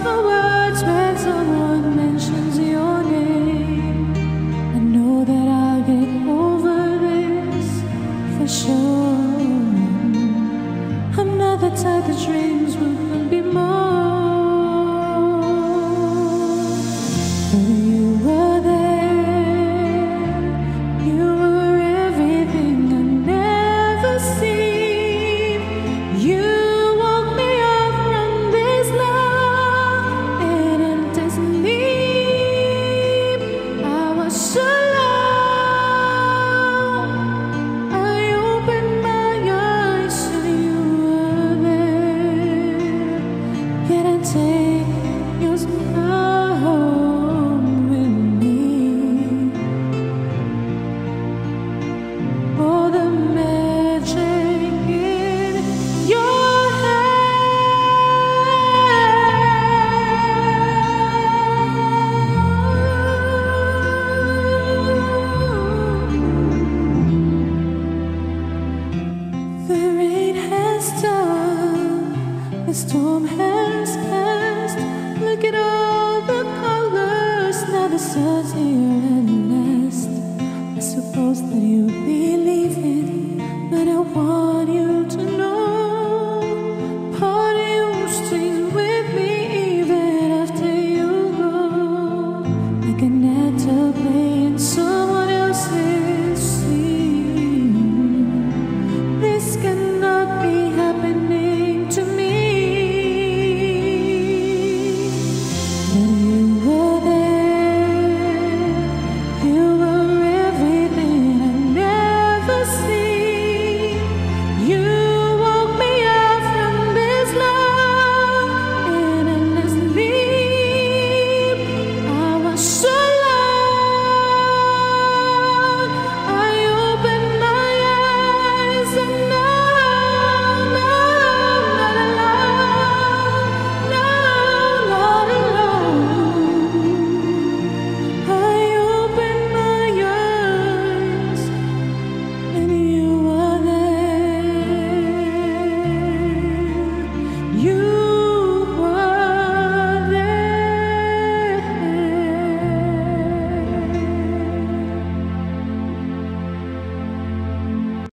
the words when someone mentions your name. I know that I'll get over this for sure. I'm not the type that dreams will be more. But you were there. You were everything I never seen. You woke me up from this love and empty sleep. I was so alone. I opened my eyes and you were there. Can I take your smile home with me? Oh, the magic in your hand. The rain has stopped, the storm has passed. Look at all the colors, now the sun's here at last. I suppose that you believe it, but I want you